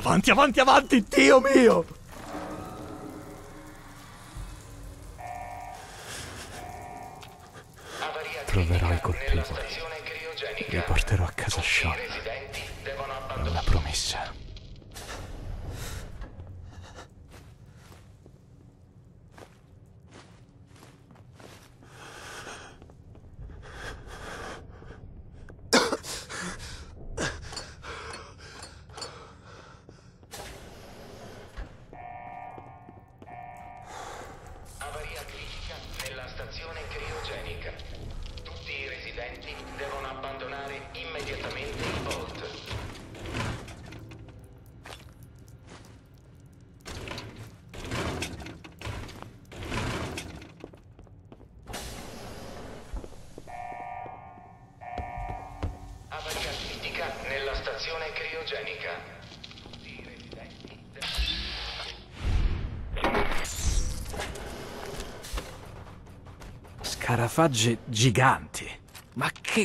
Avanti, avanti, avanti, Dio mio! Troverò i colpevoli. Li porterò a casa Sean. È una promessa. Avaria critica nella stazione criogenica. Tutti i residenti devono abbandonare immediatamente il vault. Avaria critica nella stazione criogenica. Tutti i residenti Scarafaggi giganti. Ma che...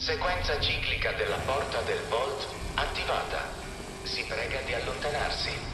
Sequenza ciclica della porta del Vault attivata. Si prega di allontanarsi.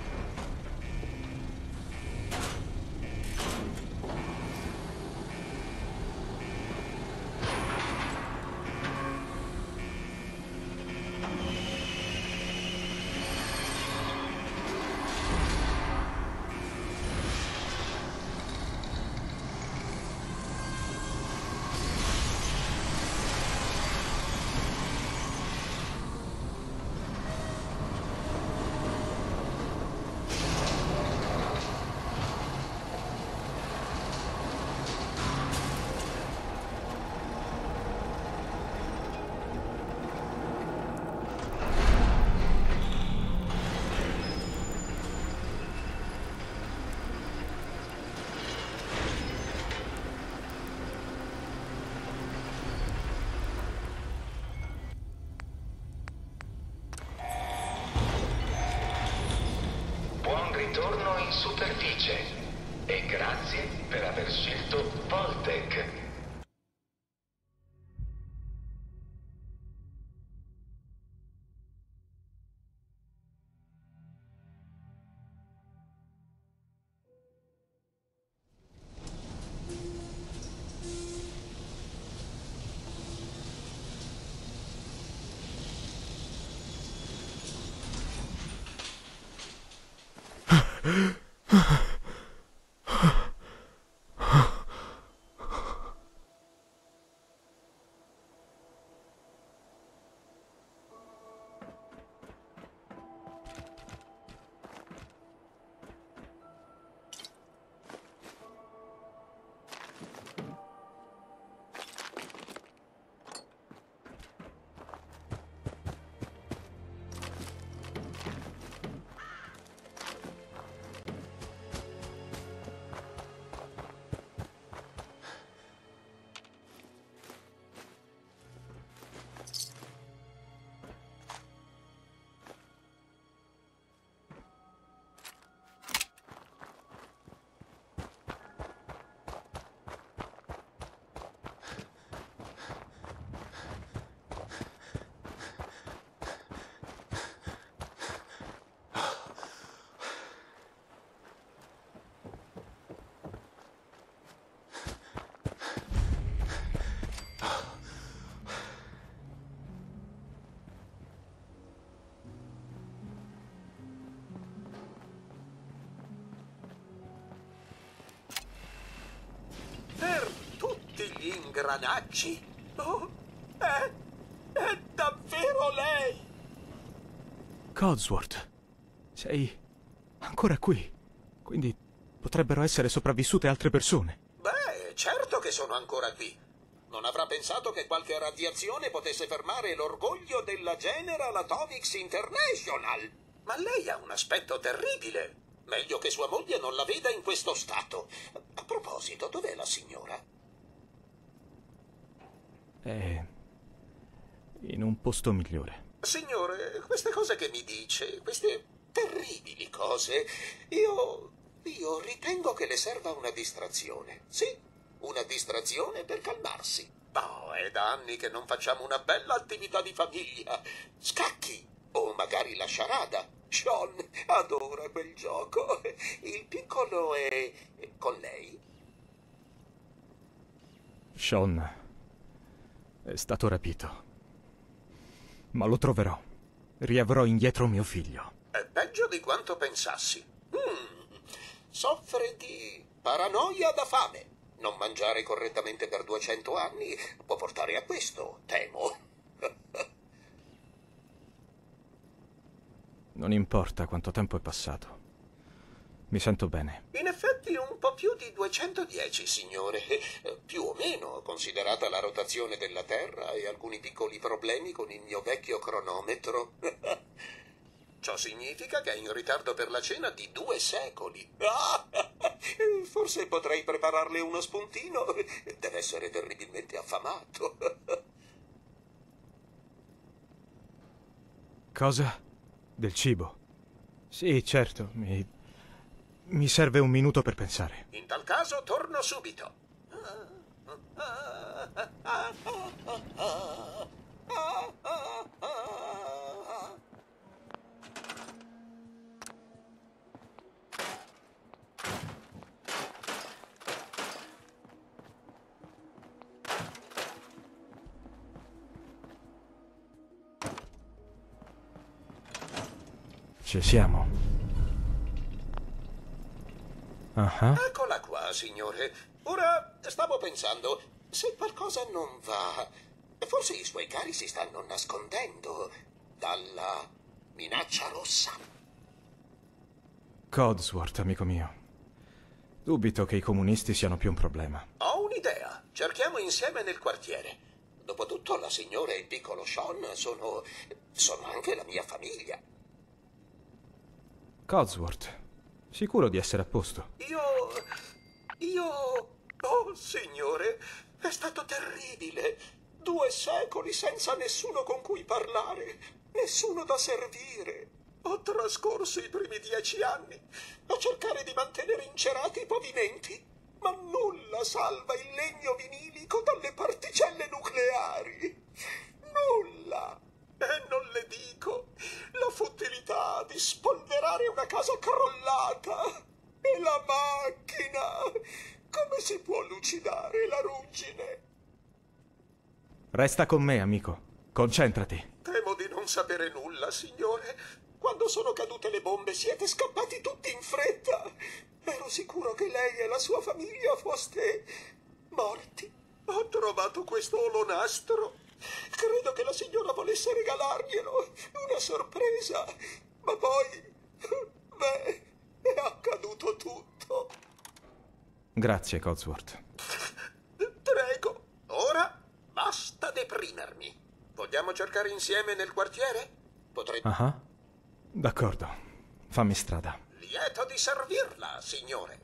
Ritorno in superficie e grazie per aver scelto Vault-Tec. Gli ingranaggi? Oh, è davvero lei! Codsworth, sei ancora qui, quindi potrebbero essere sopravvissute altre persone. Beh, certo che sono ancora qui. Non avrà pensato che qualche radiazione potesse fermare l'orgoglio della General Atomics International. Ma lei ha un aspetto terribile. Meglio che sua moglie non la veda in questo stato. A proposito, dov'è la signora? È in un posto migliore. Signore, queste cose che mi dice, queste terribili cose, io ritengo che le serva una distrazione. Sì, una distrazione per calmarsi. Oh, è da anni che non facciamo una bella attività di famiglia. Scacchi o magari la sciarada. Sean adora quel gioco. Il piccolo è con lei? Sean è stato rapito. Ma lo troverò. Riavrò indietro mio figlio. È peggio di quanto pensassi. Soffre di paranoia da fame. Non mangiare correttamente per 200 anni può portare a questo, temo. Non importa quanto tempo è passato. Mi sento bene. In effetti un po' più di 210, signore. Più o meno, considerata la rotazione della Terra e alcuni piccoli problemi con il mio vecchio cronometro. Ciò significa che è in ritardo per la cena di 2 secoli. Forse potrei prepararle uno spuntino. Deve essere terribilmente affamato. Cosa? Del cibo? Sì, certo, mi serve un minuto per pensare. In tal caso torno subito. Ci siamo. Ah, Eccola qua, signore. Ora stavo pensando, se qualcosa non va, forse i suoi cari si stanno nascondendo dalla minaccia rossa. Codsworth, amico mio. Dubito che i comunisti siano più un problema. Ho un'idea. Cerchiamo insieme nel quartiere. Dopotutto la signora e il piccolo Sean sono anche la mia famiglia. Codsworth, sicuro di essere a posto? Oh, signore, è stato terribile. 2 secoli senza nessuno con cui parlare, nessuno da servire. Ho trascorso i primi 10 anni a cercare di mantenere incerati i pavimenti, ma nulla salva il legno vinilico dalle particelle nucleari. Nulla. E non le dico la futilità di spolverare una casa crollata. E la macchina. Come si può lucidare la ruggine? Resta con me, amico. Concentrati. Temo di non sapere nulla, signore. Quando sono cadute le bombe siete scappati tutti in fretta. Ero sicuro che lei e la sua famiglia foste morti. Ho trovato questo olonastro. Credo che la signora volesse regalarglielo. Una sorpresa. Ma poi... beh, è accaduto tutto. Grazie, Codsworth. Prego. Ora basta deprimermi. Vogliamo cercare insieme nel quartiere? Potrei... Ah, d'accordo. Fammi strada. Lieto di servirla, signore.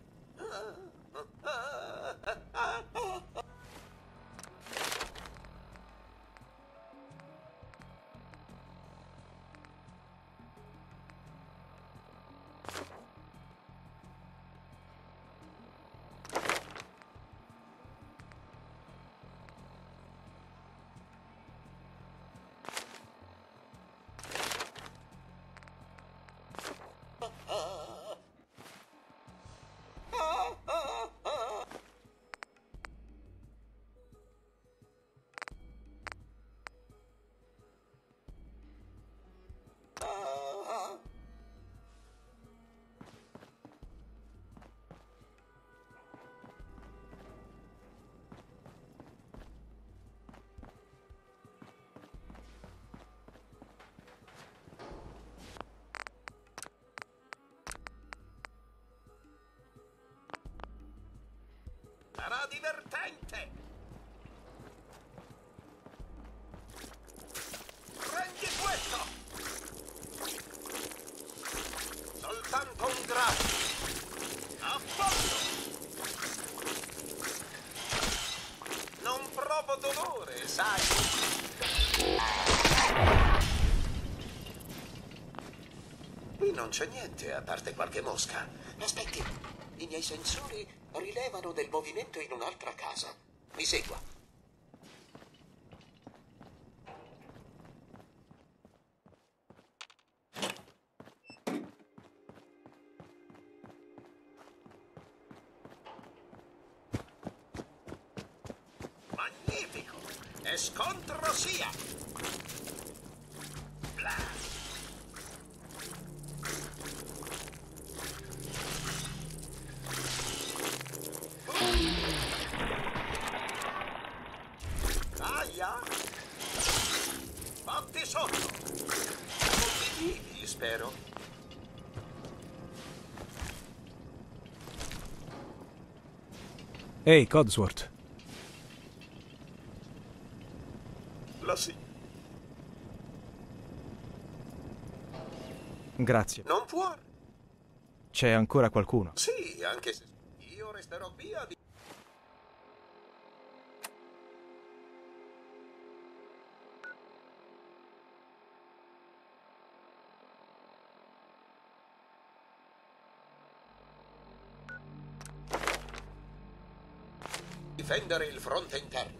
Sarà divertente! Prendi questo! Soltanto un grado! A posto! Non provo dolore, sai? Qui non c'è niente, a parte qualche mosca. Aspetti! I miei sensori rilevano del movimento in un'altra casa. Mi segua. Magnifico! E scontro sia! Blah. Aia! Fatti sotto! Tutti vivi, spero. Ehi, Codsworth. La sì. Grazie. Non può. C'è ancora qualcuno? Sì, anche se io resterò qui a... difendere il fronte interno.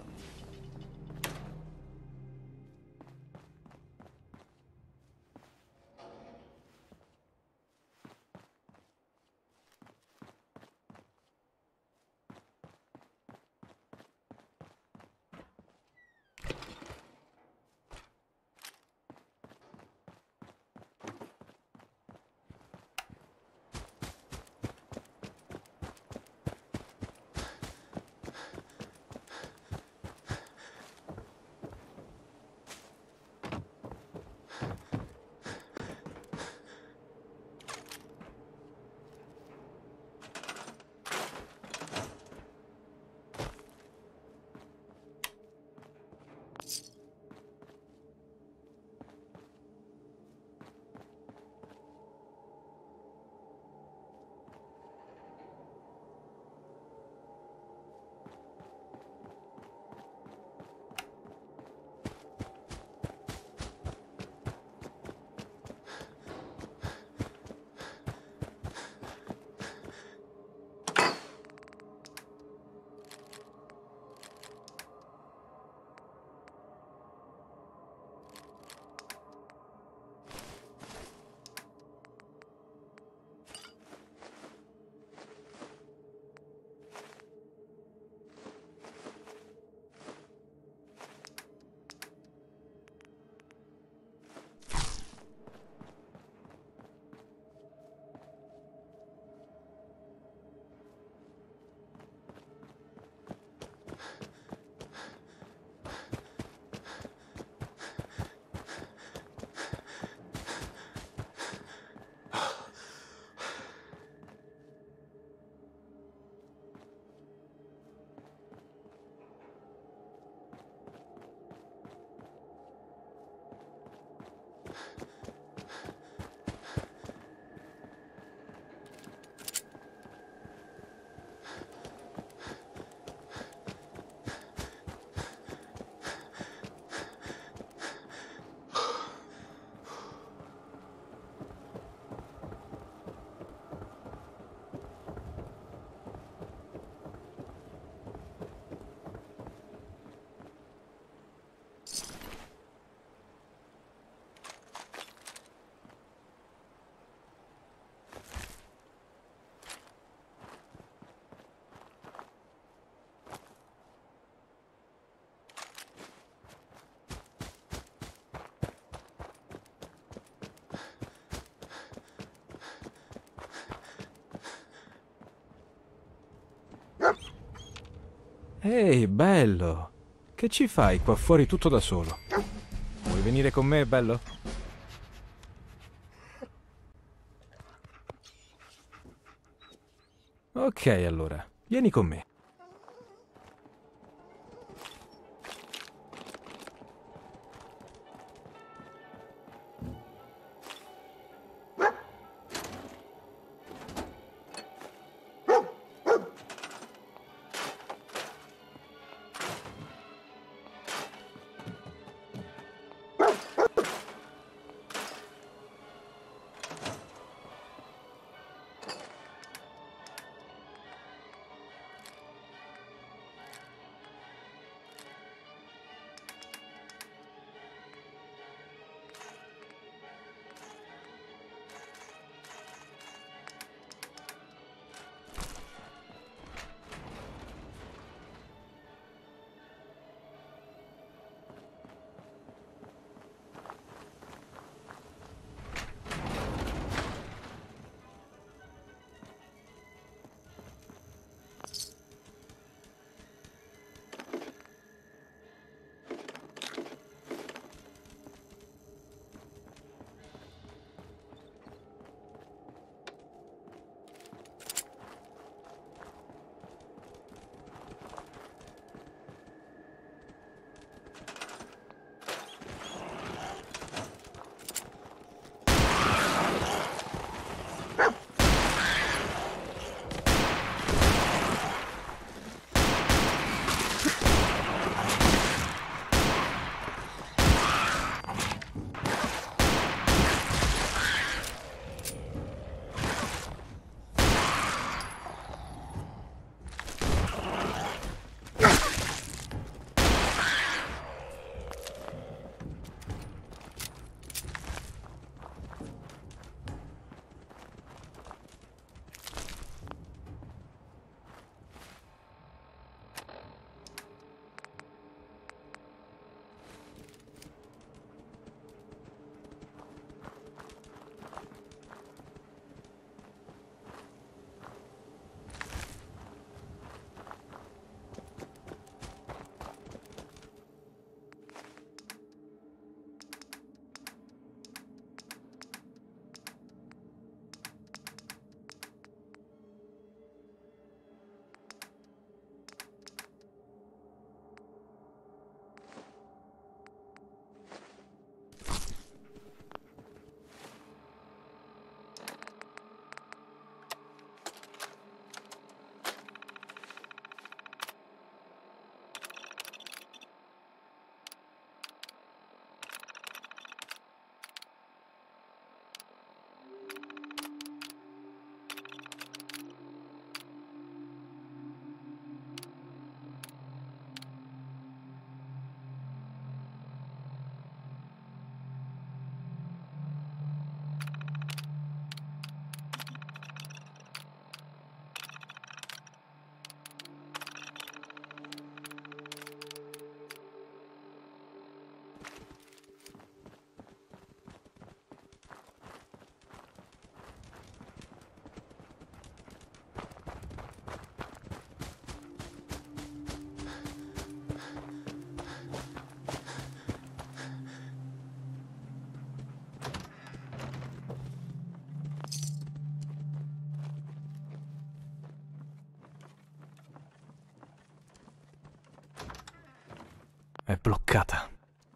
Ehi, bello! Che ci fai qua fuori tutto da solo? Vuoi venire con me, bello? Ok, allora, vieni con me. È bloccata.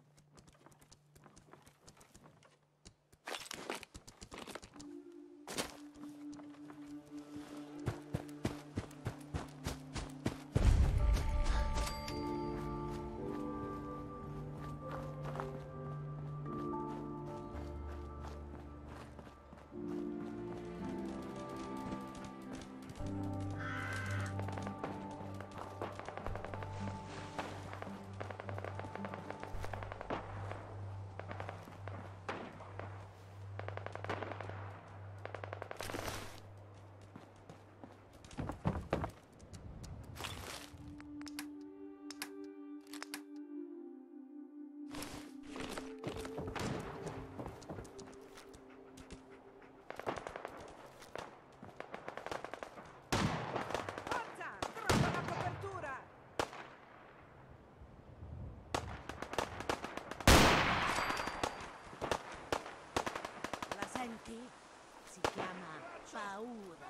Si chiama paura.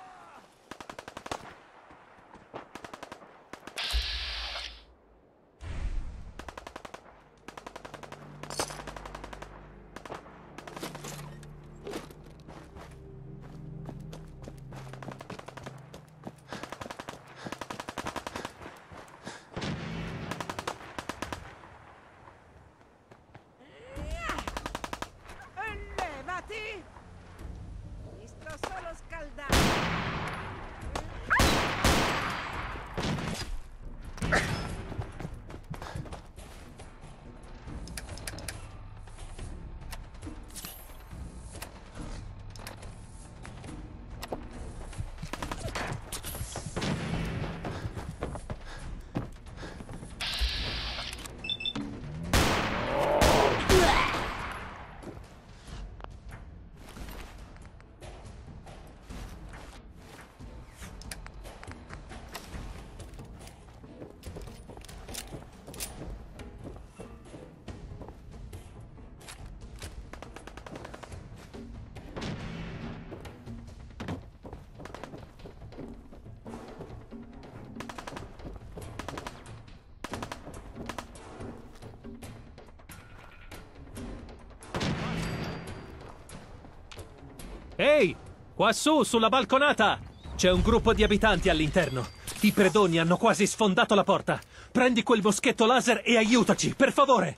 Levati! Mi sto solo scaldando. Ehi! Quassù, sulla balconata! C'è un gruppo di abitanti all'interno. I predoni hanno quasi sfondato la porta. Prendi quel moschetto laser e aiutaci, per favore!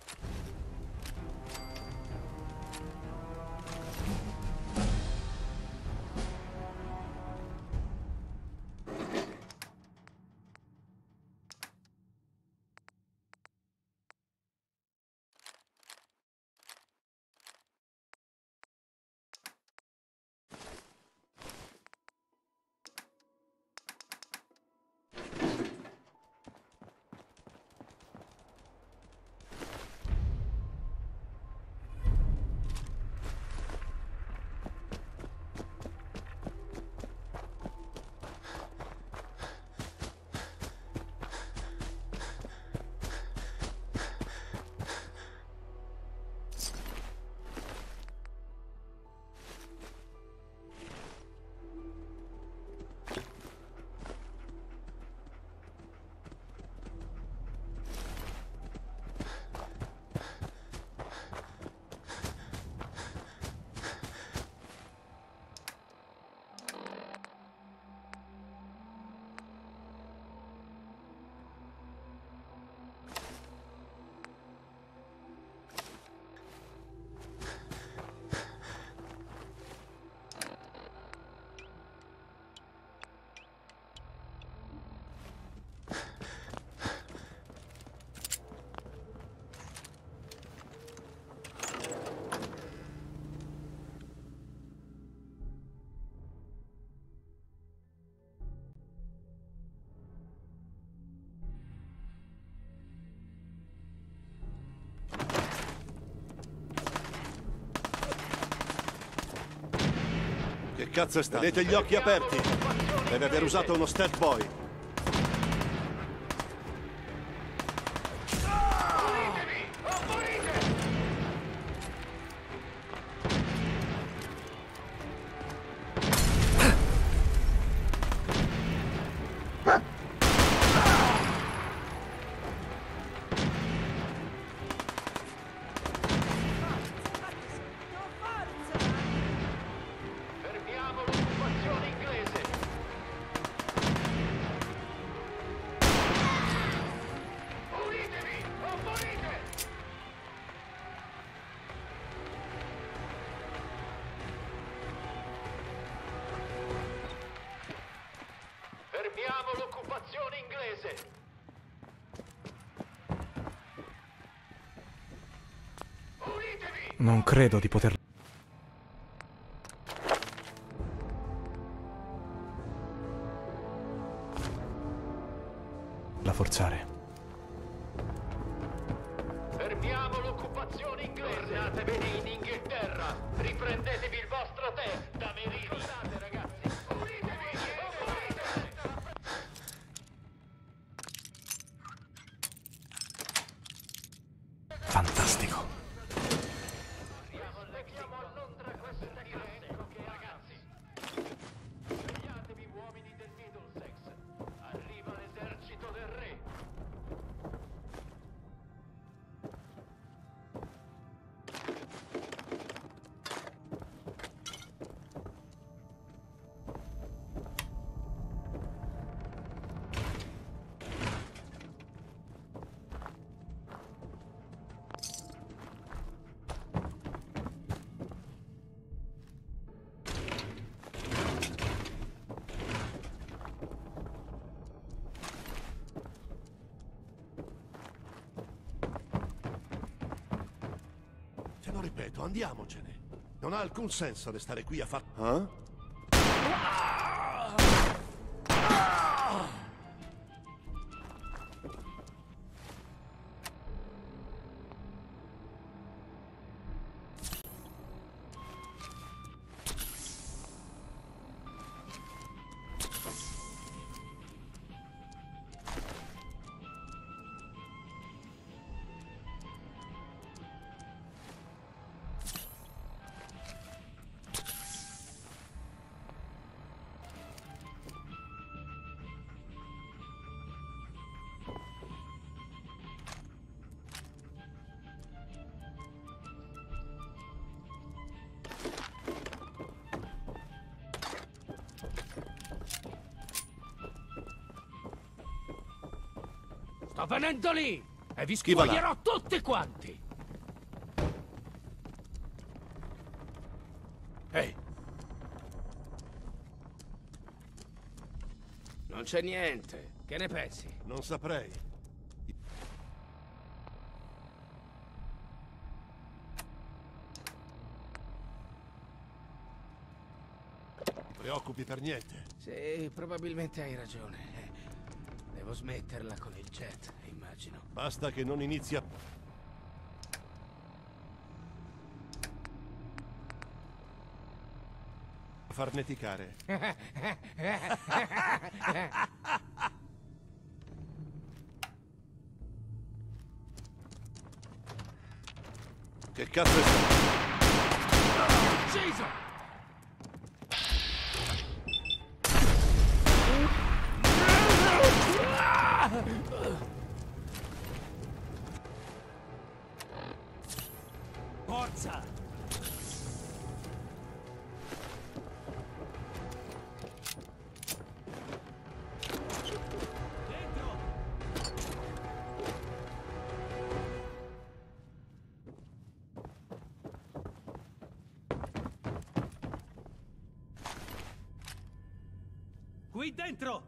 Che cazzo è stato? Tenete gli occhi aperti! Deve aver usato uno step boy. paese! Unitevi! Non credo di poter... la forzare. Fermiamo l'occupazione inglese! Tornatevene in Inghilterra! Riprendetevi il vostro tè da Merino! Scusate, ragazzi! Unitevi! Fantastico. Leghiamo a Londra questo ecco che ragazzi! Svegliatevi, uomini del Middlesex! Arriva l'esercito del re! Te lo ripeto, andiamocene. Non ha alcun senso restare qui a far... Sto venendo lì! E vi Chi va là? spoglierò tutti quanti! Ehi, Non c'è niente. Che ne pensi? non saprei. Ti preoccupi per niente. Sì, probabilmente hai ragione. Devo smetterla con il jet, immagino. Basta che non inizi a... farneticare. Che cazzo è stato? Ucciso! Forza! Dentro! Qui dentro!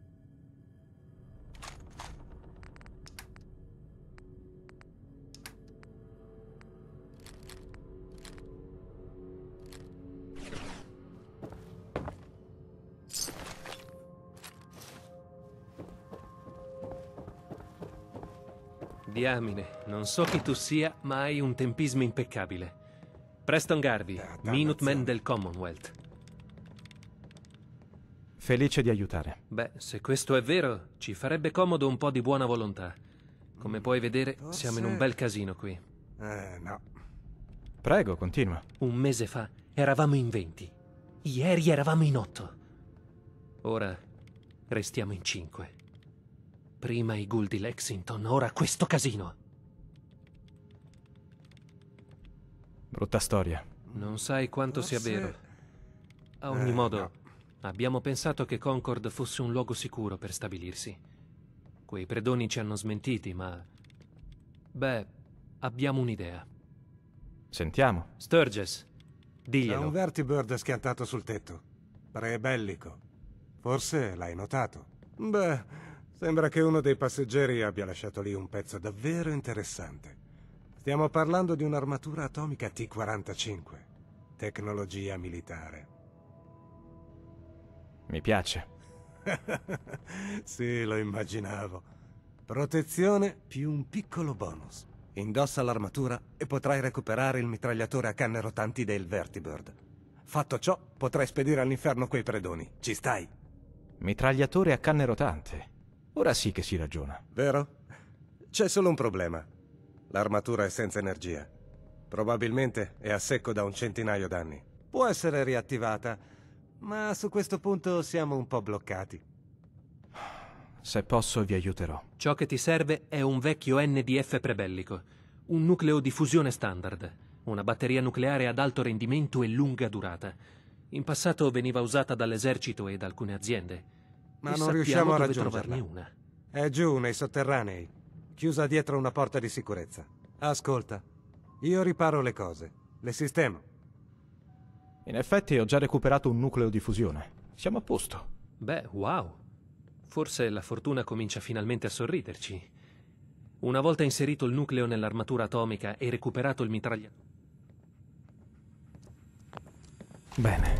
Diamine, non so chi tu sia, ma hai un tempismo impeccabile. Preston Garvey, Minuteman del Commonwealth. Felice di aiutare. Beh, se questo è vero, ci farebbe comodo un po' di buona volontà. Come puoi vedere, siamo in un bel casino qui. No. Prego, continua. Un mese fa eravamo in 20. Ieri eravamo in 8. Ora restiamo in 5. Prima i ghoul di Lexington, ora questo casino. Brutta storia. Non sai quanto sia Forse- vero. A ogni modo, no. abbiamo pensato che Concord fosse un luogo sicuro per stabilirsi. Quei predoni ci hanno smentiti, ma... Beh, abbiamo un'idea. Sentiamo. Sturges, C'è diglielo. un vertibird schiantato sul tetto. Prebellico. Forse l'hai notato. Beh, Sembra che uno dei passeggeri abbia lasciato lì un pezzo davvero interessante. Stiamo parlando di un'armatura atomica T-45, tecnologia militare. Mi piace. Sì, lo immaginavo. Protezione più un piccolo bonus. Indossa l'armatura e potrai recuperare il mitragliatore a canne rotanti del Vertibird. Fatto ciò, potrai spedire all'inferno quei predoni. Ci stai? Mitragliatore a canne rotante. Ora sì che si ragiona. Vero? C'è solo un problema. L'armatura è senza energia. Probabilmente è a secco da un centinaio d'anni. Può essere riattivata, ma su questo punto siamo un po' bloccati. Se posso, vi aiuterò. Ciò che ti serve è un vecchio NDF prebellico, un nucleo di fusione standard, una batteria nucleare ad alto rendimento e lunga durata. In passato veniva usata dall'esercito e da alcune aziende. Ma E non riusciamo a dove raggiungerla. trovarne una. È giù, nei sotterranei, chiusa dietro una porta di sicurezza. Ascolta, io riparo le cose, le sistemo. In effetti ho già recuperato un nucleo di fusione. Siamo a posto. Beh, wow. Forse la fortuna comincia finalmente a sorriderci. Una volta inserito il nucleo nell'armatura atomica e recuperato il mitragliatore. Bene.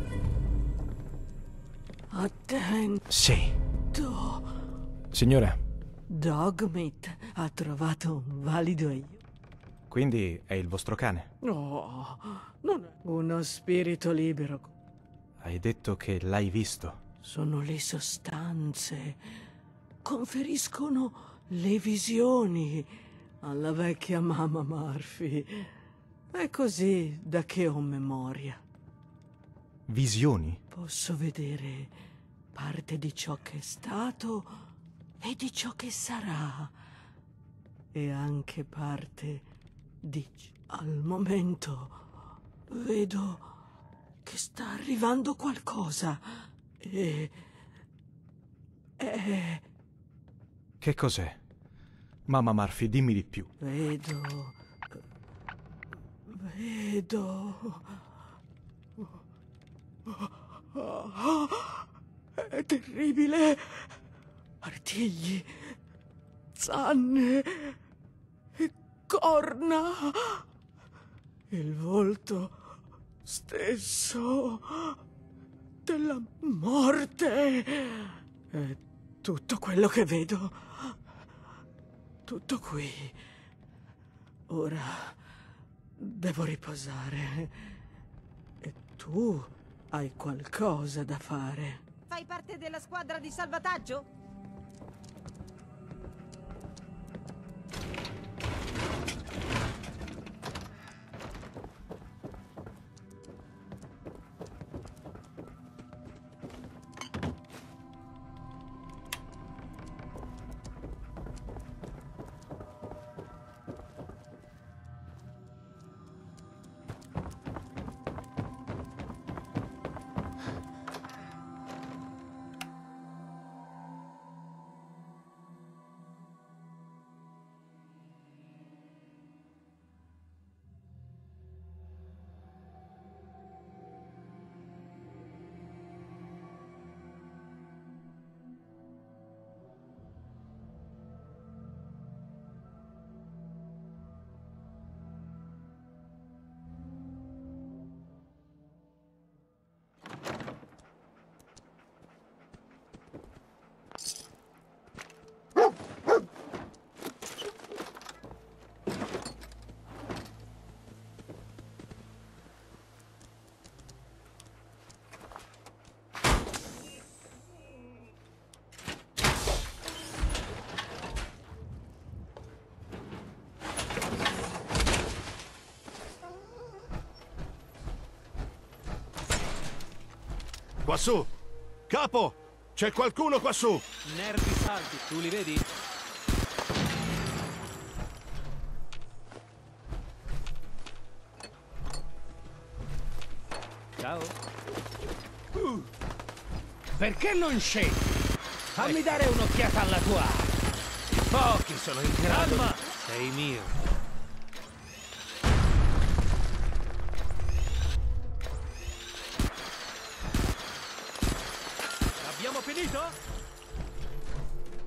Attento. Sì. Signore, Dogmeat ha trovato un valido aiuto. quindi è il vostro cane? No, non è uno spirito libero. Hai detto che l'hai visto. Sono le sostanze. Conferiscono le visioni alla vecchia mamma Murphy. È così da che ho memoria. Visioni? Posso vedere parte di ciò che è stato e di ciò che sarà. E anche parte di... Al momento vedo che sta arrivando qualcosa. E... Che cos'è? Mamma Murphy, dimmi di più. Vedo... È terribile. Artigli, zanne e corna. Il volto stesso della morte. È tutto quello che vedo. Tutto qui. Ora devo riposare. E tu hai qualcosa da fare. Fai parte della squadra di salvataggio? Quassù! Capo! C'è qualcuno quassù! Nervi salti, tu li vedi? Ciao. Perché non scendi? Fammi dare un'occhiata alla tua arma. Pochi sono in grado. Calma! Sei mio. Abbiamo finito?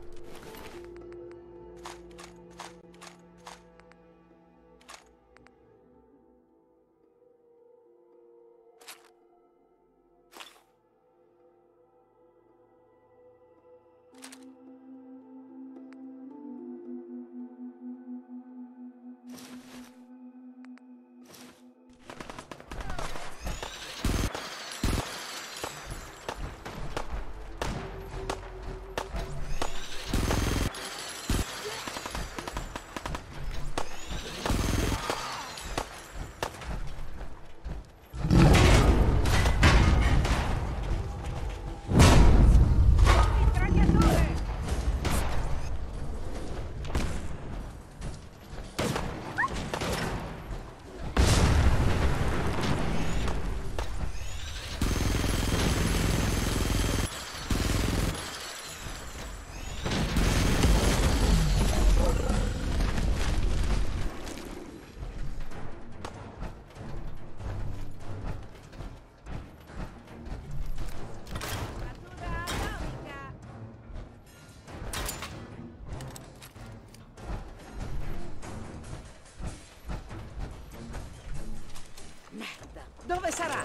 Dove sarà?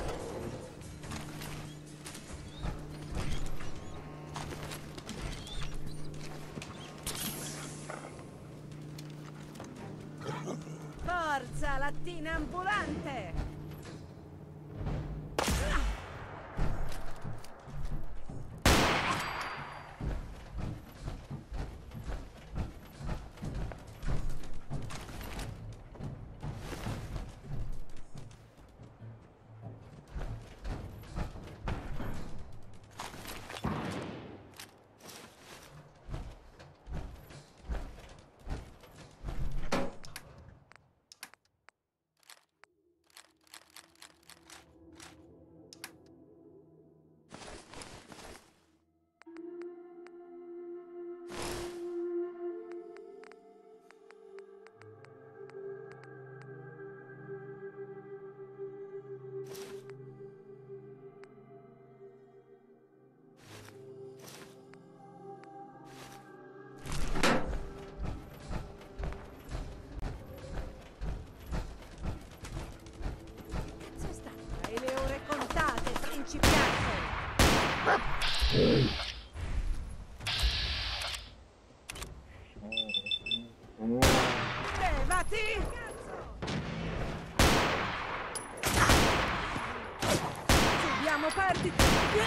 Forza, lattina ambulante! Levati! Subiamo perdite!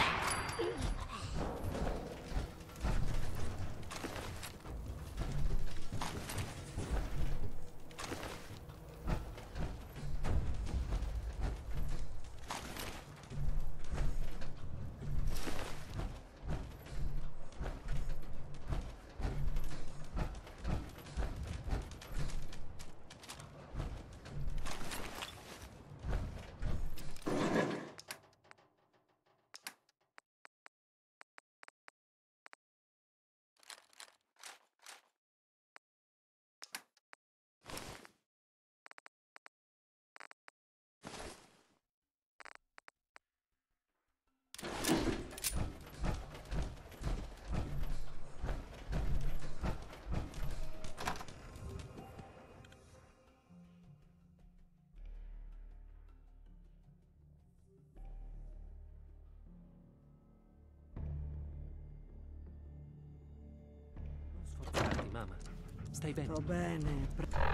Sforzati, mamma. Stai bene? Sto bene.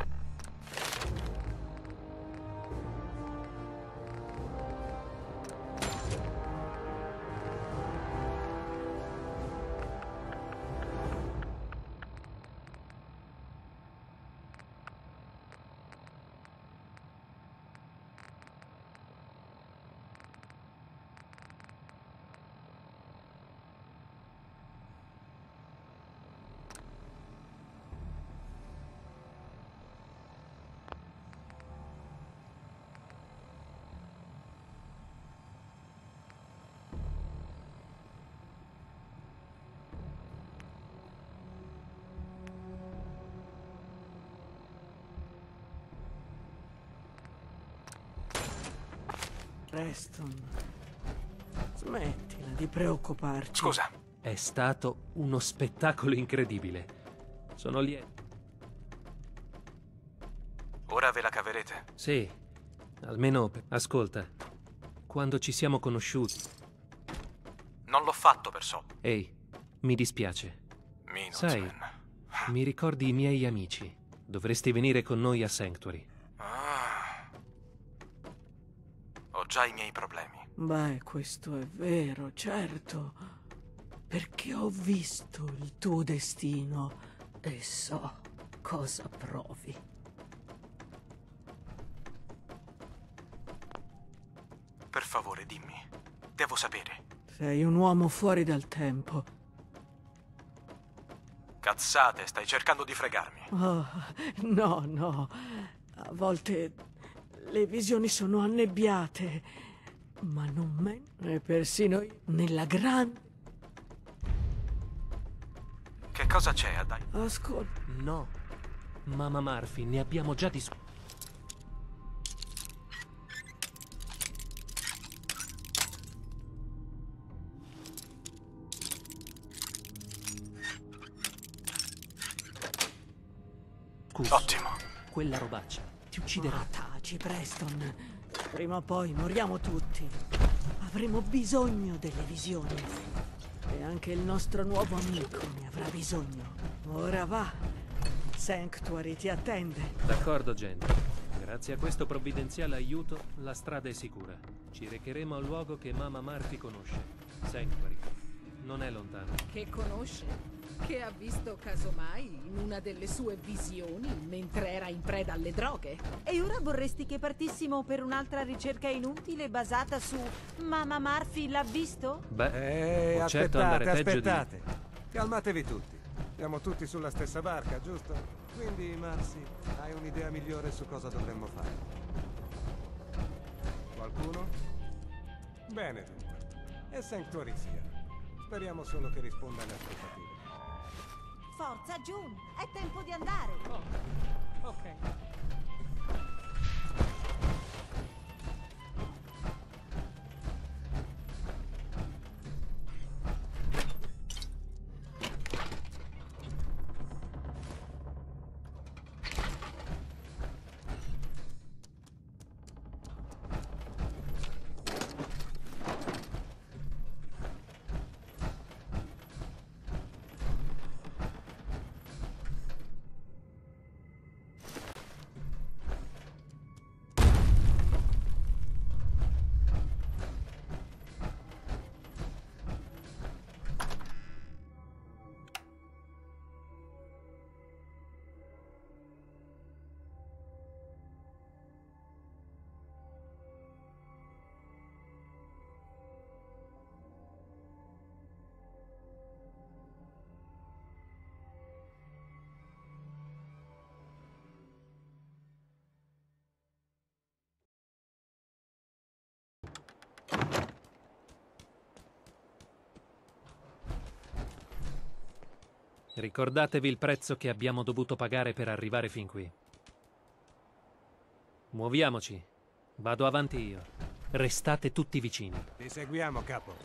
Preston, smettila di preoccuparci. Scusa. È stato uno spettacolo incredibile. Sono lieto. Ora ve la caverete. Sì, almeno... Ascolta, quando ci siamo conosciuti... Non l'ho fatto per soldi. Ehi, mi dispiace. Sai, Minusman. mi ricordi i miei amici. Dovresti venire con noi a Sanctuary. Ho già i miei problemi. Beh, questo è vero, certo. Perché ho visto il tuo destino e so cosa provi. Per favore, dimmi. Devo sapere. Sei un uomo fuori dal tempo. Cazzate, stai cercando di fregarmi. Oh, no, no. A volte le visioni sono annebbiate, ma non me. E persino io, nella grande... Che cosa c'è, Dai? Ascolta. No, Mamma Murphy, ne abbiamo già discusso. Scusa. Ottimo. Quella robaccia ti ucciderà. Taci, Preston. Prima o poi moriamo tutti. Avremo bisogno delle visioni. E anche il nostro nuovo amico ne avrà bisogno. Ora va. Sanctuary ti attende. D'accordo, gente. Grazie a questo provvidenziale aiuto, la strada è sicura. Ci recheremo al luogo che Mama Murphy conosce. Sanctuary. Non è lontano. Che conosce? Che ha visto casomai in una delle sue visioni mentre era in preda alle droghe? E ora vorresti che partissimo per un'altra ricerca inutile basata su Mama Murphy l'ha visto? Beh, può certo andare peggio aspettate. Calmatevi tutti. Siamo tutti sulla stessa barca, giusto? Quindi, Marcy, hai un'idea migliore su cosa dovremmo fare? Qualcuno? Bene, dunque. E Sanctuary sia. Speriamo solo che risponda alle aspettative. Forza, June! È tempo di andare! Ok. Ricordatevi il prezzo che abbiamo dovuto pagare per arrivare fin qui. Muoviamoci. Vado avanti io. Restate tutti vicini. Ti seguiamo, capo.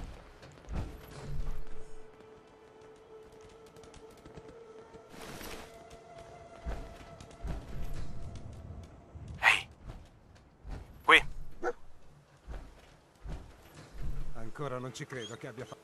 Ehi! Qui! Ancora non ci credo che abbia fatto.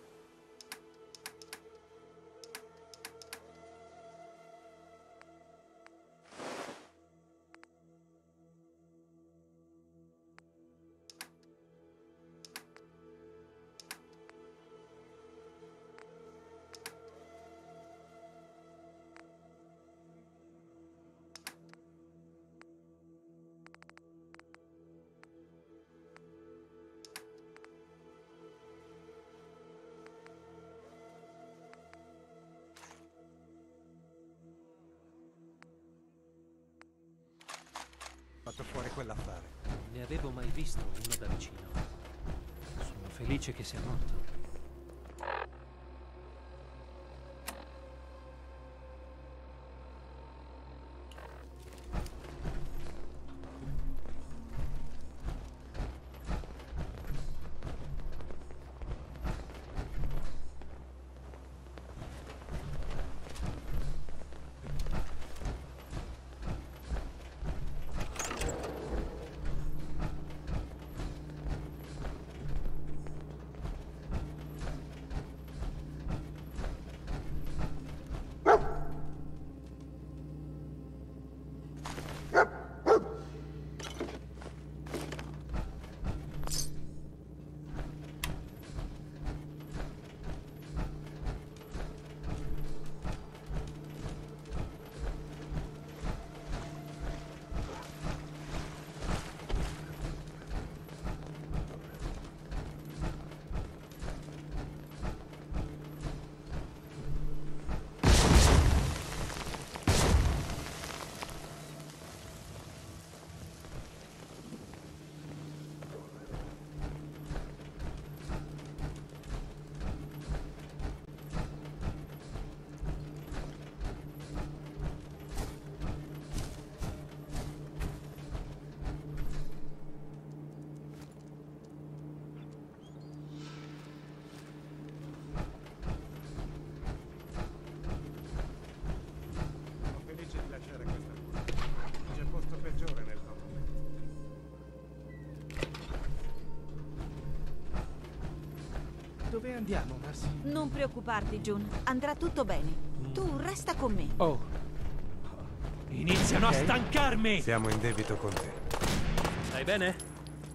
Fatto fuori quell'affare. Non ne avevo mai visto uno da vicino. Sono felice che sia morto. Dove andiamo, Marcy? Non preoccuparti, June. Andrà tutto bene. Tu resta con me. Oh. Iniziano a stancarmi! Siamo in debito con te. Stai bene?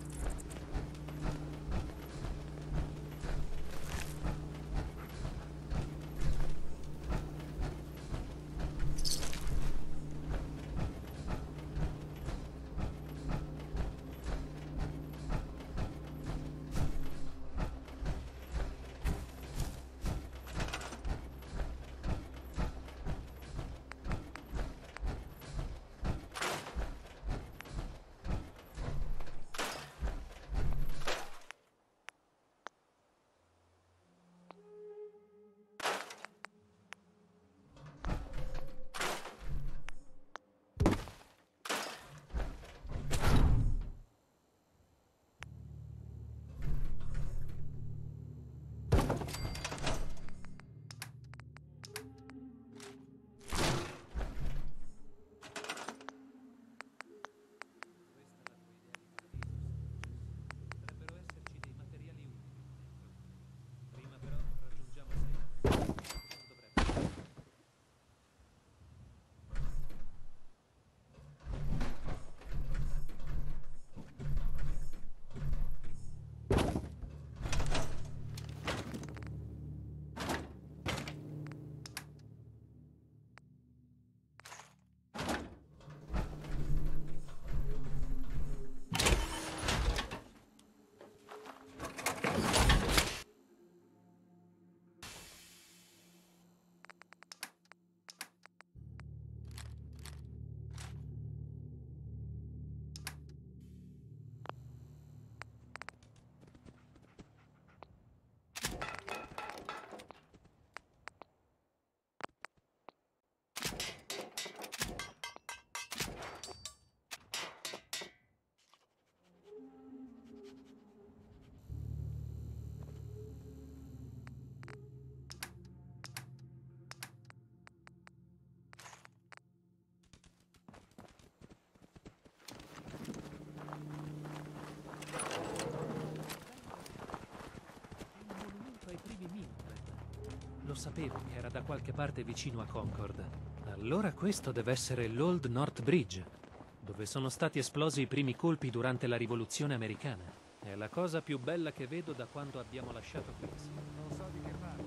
Lo sapevo che era da qualche parte vicino a Concord. Allora questo deve essere l'Old North Bridge, dove sono stati esplosi i primi colpi durante la Rivoluzione americana. È la cosa più bella che vedo da quando abbiamo lasciato qui. Non so di che parli.